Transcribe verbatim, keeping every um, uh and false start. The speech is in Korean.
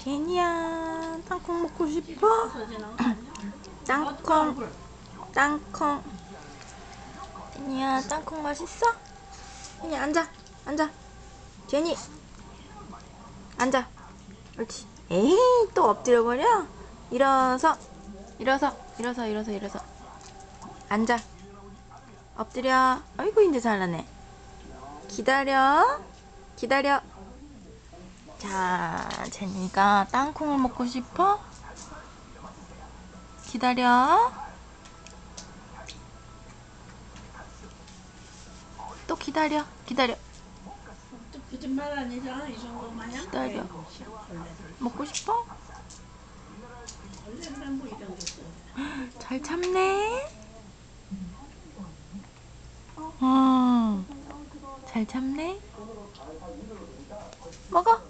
제니야, 땅콩 먹고 싶어? 땅콩, 땅콩. 제니야, 땅콩 맛있어? 제니 앉아, 앉아. 제니, 앉아. 옳지. 에이, 또 엎드려 버려? 일어서, 일어서, 일어서, 일어서, 일어서. 앉아. 엎드려. 아이고, 이제 잘하네. 기다려, 기다려. 자, 제니가 땅콩을 먹고 싶어? 기다려. 또 기다려, 기다려. 또 거짓말 아니잖아. 이 정도만야. 기다려. 먹고 싶어? 원래는 뭐 이런 게 있어. 잘 참네. 어, 잘 참네. 먹어.